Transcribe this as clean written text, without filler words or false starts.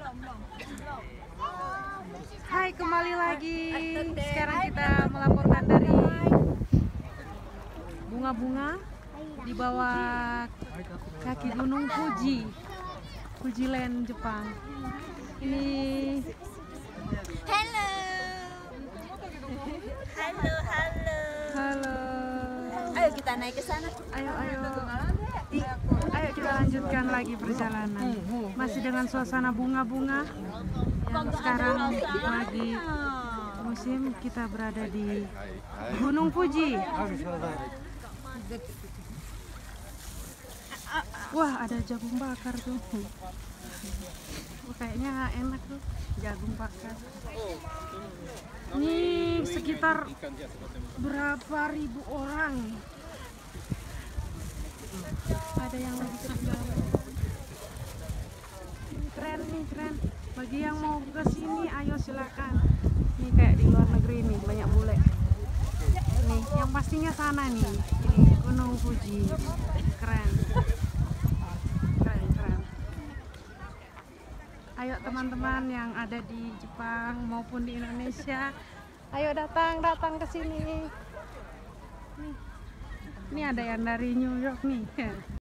Hai, kembali lagi. Sekarang kita melaporkan dari bunga-bunga di bawah kaki Gunung Fuji, Fujiland, Jepang. Ini Halo. Halo, halo. halo. Ayo kita naik ke sana. Ayo kita lanjutkan lagi perjalanan. Masih dengan suasana bunga-bunga yang sekarang lagi musim. Kita berada di Gunung Fuji. Wah, ada jagung bakar tuh. Kayaknya enak tuh jagung bakar. Ini sekitar berapa ribu orang. Ada yang lagi kerja. Keren nih, keren. Bagi yang mau ke sini, ayo silakan. Ini kayak di luar negeri nih, banyak bule. Nih, yang pastinya sana nih. Ini Gunung Fuji. Keren. Keren. Ayo teman-teman yang ada di Jepang maupun di Indonesia, ayo datang ke sini. Nih. Ini ada yang dari New York nih.